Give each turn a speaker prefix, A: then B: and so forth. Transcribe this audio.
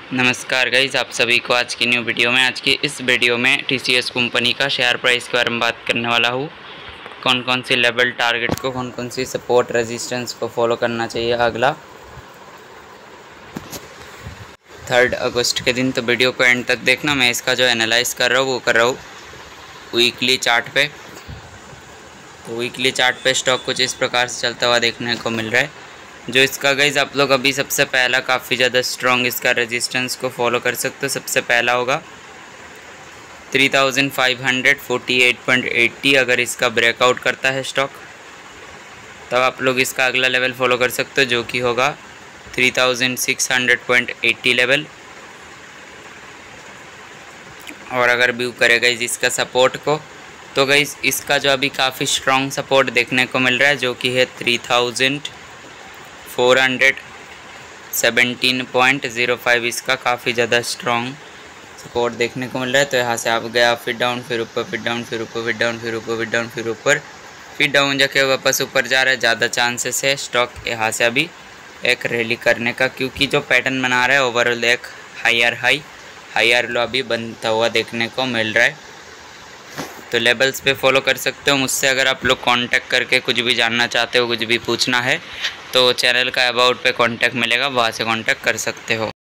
A: नमस्कार गाइज, आप सभी को आज की न्यू वीडियो में। आज की इस वीडियो में टीसीएस कंपनी का शेयर प्राइस के बारे में बात करने वाला हूँ। कौन कौन सी लेवल टारगेट को, कौन कौन सी सपोर्ट रेजिस्टेंस को फॉलो करना चाहिए अगला 3 अगस्त के दिन। तो वीडियो को एंड तक देखना। मैं इसका जो एनालाइज कर रहा हूँ वो कर रहा हूँ वीकली चार्ट पे। तो वीकली चार्ट पे स्टॉक कुछ इस प्रकार से चलता हुआ देखने को मिल रहा है। जो इसका गाइज आप लोग अभी सबसे पहला काफ़ी ज़्यादा स्ट्रॉन्ग इसका रेजिस्टेंस को फॉलो कर सकते हो। सबसे पहला होगा 3548.80। अगर इसका ब्रेकआउट करता है स्टॉक तब आप लोग इसका अगला लेवल फॉलो कर सकते हो, जो कि होगा 3600.80 लेवल। और अगर व्यू करेगा इसका सपोर्ट को, तो गाइज इसका जो अभी काफ़ी स्ट्रॉन्ग सपोर्ट देखने को मिल रहा है, जो कि है 3417.05। इसका काफ़ी ज़्यादा स्ट्रॉन्ग सपोर्ट देखने को मिल रहा है। तो यहाँ से आप गया फिर डाउन, फिर ऊपर, फिर डाउन, फिर ऊपर, फिर डाउन, फिर ऊपर, फिर डाउन, फिर ऊपर, फिर डाउन, जाके वापस ऊपर जा रहा है। ज़्यादा चांसेस है स्टॉक यहाँ से अभी एक रैली करने का, क्योंकि जो पैटर्न बना रहा है ओवरऑल एक हायर हाई हायर लो अभी बनता हुआ देखने को मिल रहा है। तो लेवल्स पे फॉलो कर सकते हो। मुझसे अगर आप लोग कांटेक्ट करके कुछ भी जानना चाहते हो, कुछ भी पूछना है, तो चैनल का अबाउट पे कांटेक्ट मिलेगा, वहाँ से कांटेक्ट कर सकते हो।